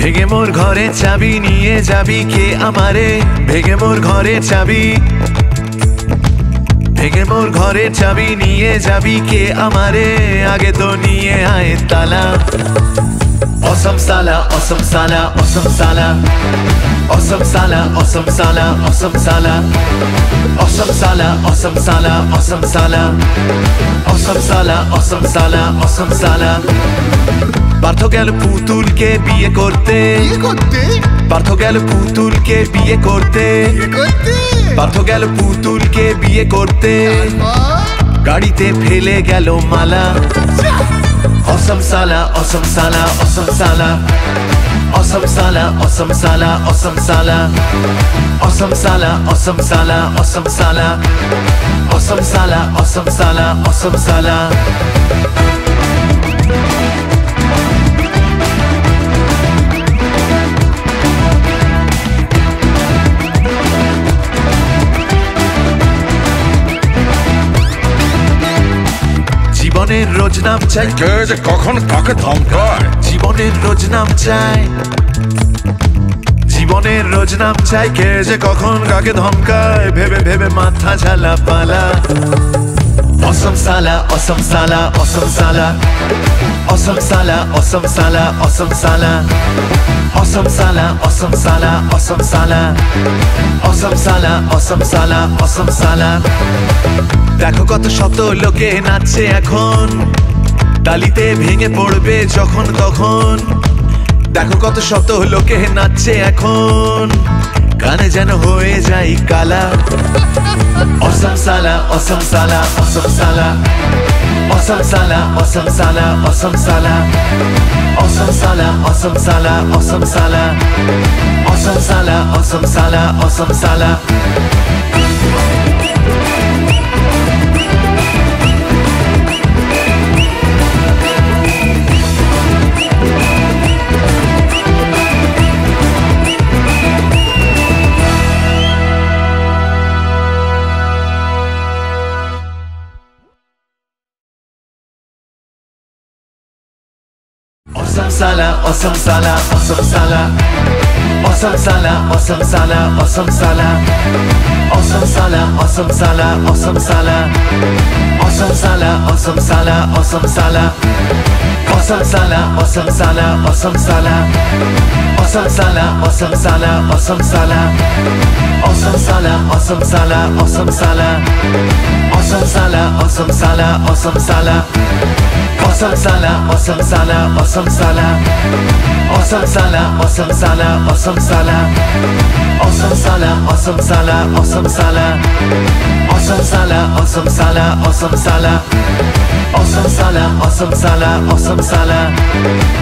ভেঙে মোর ঘরে চাবি নিয়ে যাবি কে আমারে ভেঙে মোর ঘরে চাবি ভেঙে মোর ঘরে চাবি নিয়ে যাবি কে আমারে আগে তো নিয়ে আয় তালা Awesome Saala, Awesome Saala, Awesome Saala Awesome Saala, Awesome Saala, Awesome Saala Awesome Saala, Awesome Saala, Awesome Saala Awesome Saala, Awesome Saala, Awesome Saala Partha গেল পুতুলকে বিয়ে করতে পার্থ গেল পুতুলকে বিয়ে করতে পার্থ গেল পুতুলকে বিয়ে করতে গাড়িতে ফেলে গেল মালা Awesome Saala, Awesome Saala, Awesome Saala Awesome Saala, Awesome Saala, Awesome Saala Awesome Saala, Awesome Saala, Awesome Saala Awesome Saala, Awesome Saala, Awesome Saala জীবনের রোজ নাম চাই কে যে কখন কাকে ধমকায় জীবনের রোজ নাম চাই জীবনের রোজ নাম চাই কে যে কখন কাকে ধমকায় ভেবে ভেবে মাথা ঝালা পালা Awesome Saala, Awesome Saala, Awesome Saala Awesome Saala, Awesome Saala, Awesome Saala Awesome Saala, Awesome Saala, Awesome Saala Awesome Saala, Awesome Saala, Awesome Saala দেখো কত শত লোকে নাচছে এখন তালিতে ভেঙে পড়বে যখন তখন দেখো কত শত লোকে নাচছে এখন কানে যেন হয়ে যাই কালা Awesome Saala, Awesome Saala, Awesome Saala Awesome Saala, Awesome Saala, Awesome Saala Awesome Saala, Awesome Saala, Awesome Saala Awesome Saala, Awesome Saala, Awesome Saala Awesome Saala, Awesome Saala, Awesome Saala Awesome Saala, Awesome Saala, Awesome Saala Awesome Saala, Awesome Saala, Awesome Saala Awesome Saala, Awesome Saala, Awesome Saala Awesome Saala, Awesome Saala, Awesome Saala Awesome Saala, Awesome Saala, Awesome Saala Awesome Saala, Awesome Saala, Awesome Saala Awesome Saala, Awesome Saala, Awesome Saala Awesome Saala, Awesome Saala, Awesome Saala Awesome Saala, Awesome Saala, Awesome Saala Awesome Saala, Awesome Saala, Awesome Saala Awesome Saala, Awesome Saala, Awesome Saala Awesome Saala, Awesome Saala, Awesome Saala